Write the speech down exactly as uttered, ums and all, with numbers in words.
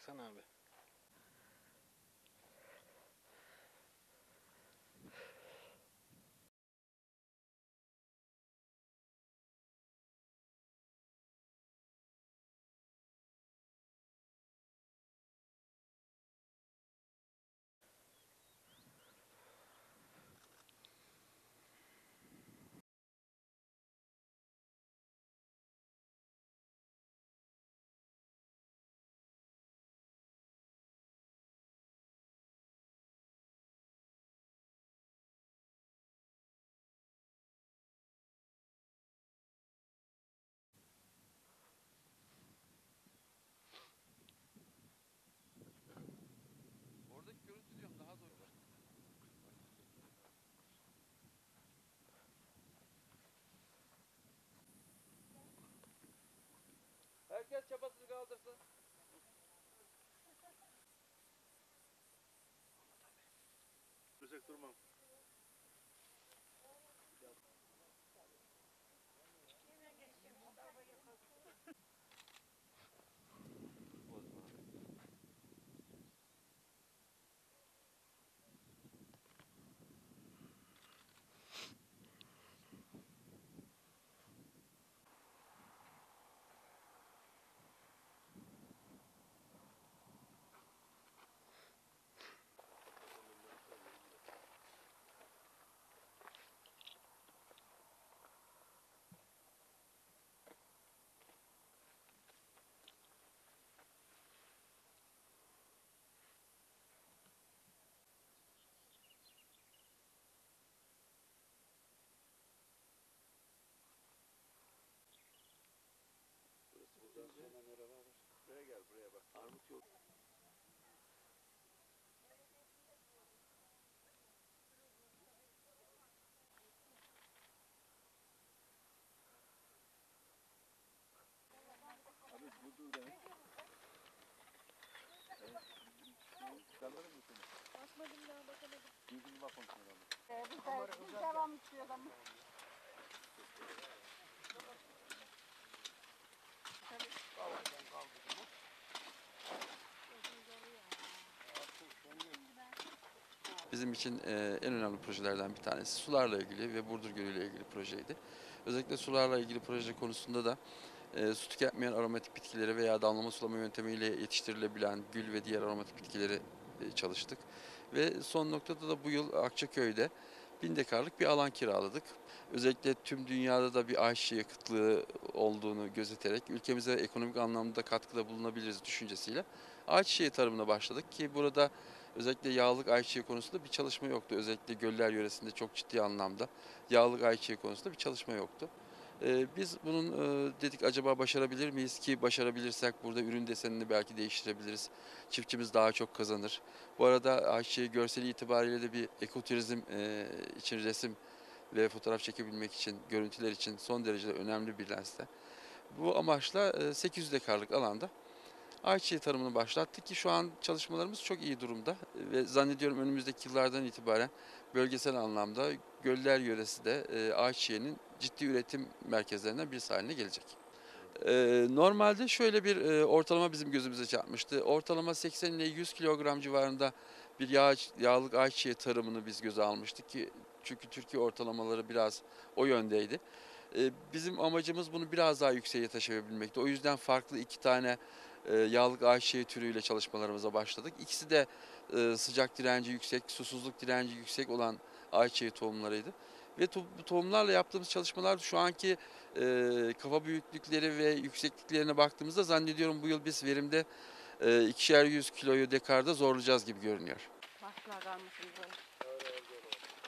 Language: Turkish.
Baksana abi. Oradaki görüntü diyorum daha zor. Herkes çapasını kaldırsın. Duracak durmam. Burası buradan sonra nere var? Buraya gel, buraya bak. Armut yol. Abi bu dur demek. Evet. Çıkarları mı seni? Basmadım daha bakamadım. Düzgün bak kontrol abi. Ee, biz de biz devam içiyoruz ama. Bizim için e, en önemli projelerden bir tanesi sularla ilgili ve Burdur Gölü ile ilgili projeydi. Özellikle sularla ilgili proje konusunda da e, su tüketmeyen aromatik bitkileri veya damlama sulama yöntemiyle yetiştirilebilen gül ve diğer aromatik bitkileri e, çalıştık. Ve son noktada da bu yıl Akçaköy'de bin dekarlık bir alan kiraladık. Özellikle tüm dünyada da bir ayçiçeği kıtlığı olduğunu gözeterek ülkemize ekonomik anlamda katkıda bulunabiliriz düşüncesiyle ayçiçeği tarımına başladık ki burada özellikle yağlık ayçiçeği konusunda bir çalışma yoktu. Özellikle Göller yöresinde çok ciddi anlamda yağlık ayçiçeği konusunda bir çalışma yoktu. Ee, biz bunun e, dedik acaba başarabilir miyiz ki başarabilirsek burada ürün desenini belki değiştirebiliriz. Çiftçimiz daha çok kazanır. Bu arada ayçiçeği görseli itibariyle de bir ekoturizm e, için resim ve fotoğraf çekebilmek için, görüntüler için son derece önemli bir lenste. Bu amaçla e, sekiz yüz dekarlık alanda ayçiçeği tarımını başlattık ki şu an çalışmalarımız çok iyi durumda ve zannediyorum önümüzdeki yıllardan itibaren bölgesel anlamda Göller yöresi de e, ayçiçeğinin ciddi üretim merkezlerinden birisi haline gelecek. E, normalde şöyle bir e, ortalama bizim gözümüze çarpmıştı. Ortalama seksen ile yüz kilogram civarında bir yağ, yağlık ayçiçeği tarımını biz göze almıştık ki çünkü Türkiye ortalamaları biraz o yöndeydi. E, bizim amacımız bunu biraz daha yükseğe taşıyabilmekti. O yüzden farklı iki tane e, yağlık ayçiçeği türüyle çalışmalarımıza başladık. İkisi de e, sıcak direnci yüksek, susuzluk direnci yüksek olan ayçiçeği tohumlarıydı. Ve to bu tohumlarla yaptığımız çalışmalar şu anki e, kafa büyüklükleri ve yüksekliklerine baktığımızda zannediyorum bu yıl biz verimde e, ikişer yüz kiloyu dekarda zorlayacağız gibi görünüyor. Başlar kalmasın böyle.